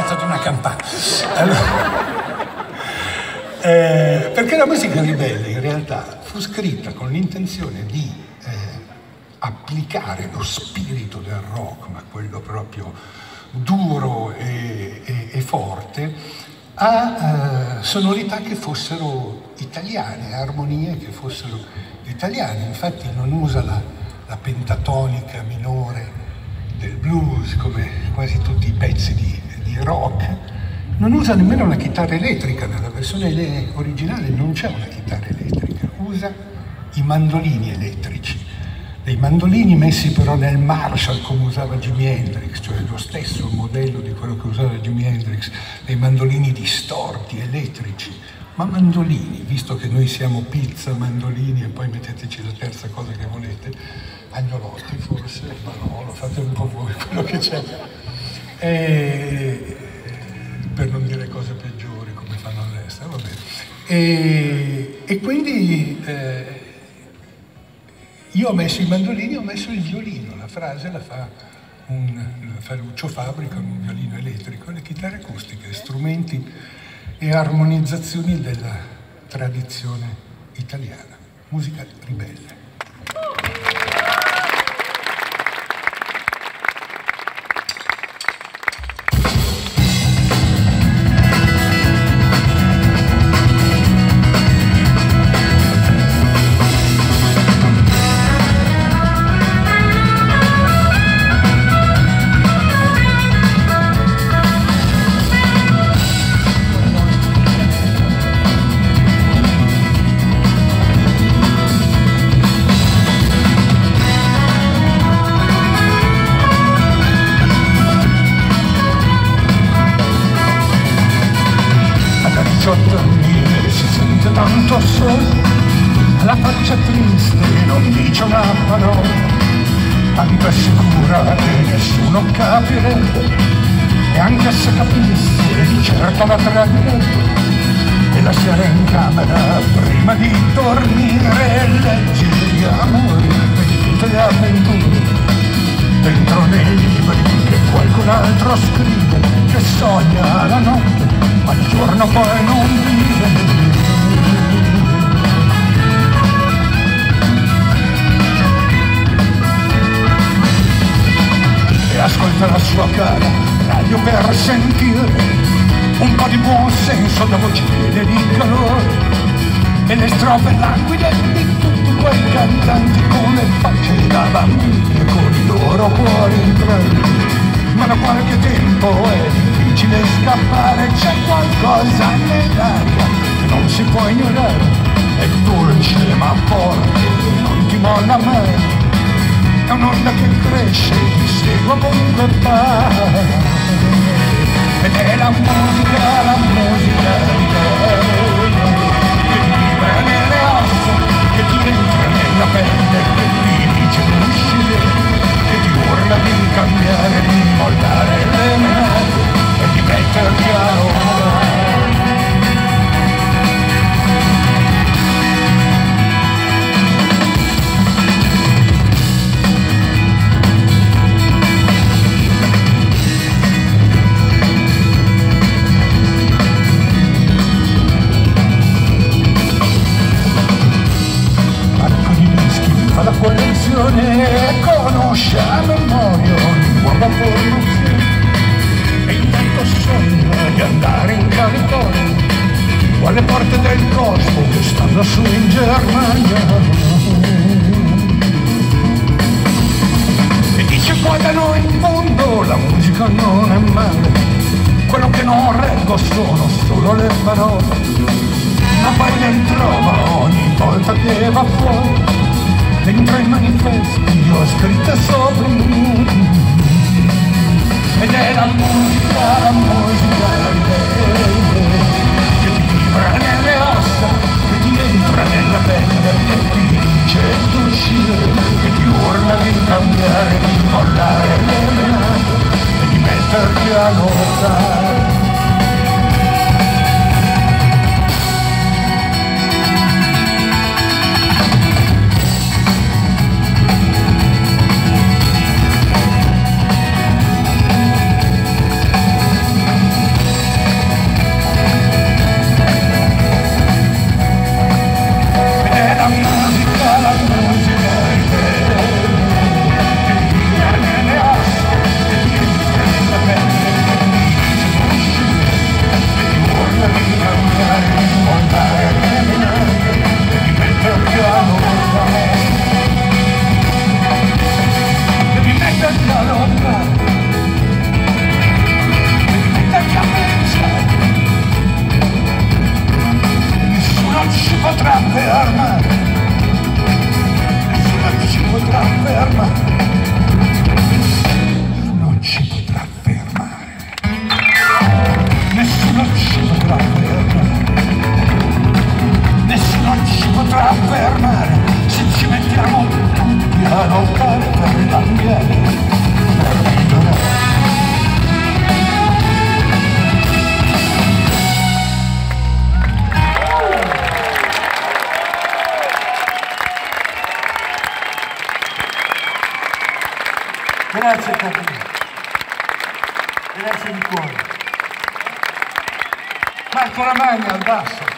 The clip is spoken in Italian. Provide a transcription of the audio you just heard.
suonato di una campana. Allora, perché la musica ribelle in realtà fu scritta con l'intenzione di applicare lo spirito del rock, ma quello proprio duro e forte, a sonorità che fossero italiane, a armonie che fossero italiane. Infatti non usa la pentatonica minore del blues come quasi tutti i pezzi di rock, non usa nemmeno la chitarra elettrica, nella versione originale non c'è una chitarra elettrica, usa i mandolini elettrici, dei mandolini messi però nel Marshall come usava Jimi Hendrix, cioè lo stesso modello di quello che usava Jimi Hendrix, dei mandolini distorti, elettrici, ma mandolini, visto che noi siamo pizza, mandolini e poi metteteci la terza cosa che volete, agnolotti forse, ma no, lo fate un po' voi quello che c'è, per non dire cose peggiori come fanno all'estero, vabbè. E quindi io ho messo i mandolini, ho messo il violino, la frase la fa Lucio Fabri con un violino elettrico, le chitarre acustiche, strumenti e armonizzazioni della tradizione italiana, musica ribelle. Si sente tanto solo, la faccia triste non dice una parola, tanto è sicura che nessuno capirebbe, e anche se capisse di certo la tradirebbe, e la sera in camera prima di dormire legge di amore e di tutte le avventure dentro nei libri che qualcun altro scrive, che sogna la notte ma il giorno poi non vive. E ascolta la sua cara radio per sentire un po' di buon senso da voce di calore, e le strofe languide di tutti quei cantanti con le facce da bambini e con i loro cuori in ma da qualche tempo è difficile scappare, c'è qualcosa nell'aria che non si può ignorare, è dolce ma forte, non ti molla mai, è un'onda che cresce e ti segue ovunque vai, ed è la musica che vibra nelle ossa, che ti entra nella pelle, che ti dice di uscire, che ti urla di cambiare, di mollare le mani e di metterti a lavorare. Marco di dischi fa la collezione e conosce a memoria ogni nuova formazione, e intanto sogna di andare in California o alle porte del Golfo che stanno su in Germania, e dice qua da noi in fondo la musica non è male, quello che non reggo sono solo le parole, ma poi le trova ogni volta che va fuori, dentro i manifesti ho scritte sopra, ed è la musica che ti vibra nelle ossa, che ti entra nella pelle, che ti dice di uscire, che ti urla di cambiare, di mollare le mani e di metterti a lottare. Grazie Carlino. Grazie di cuore. Marco Ramagna al basso.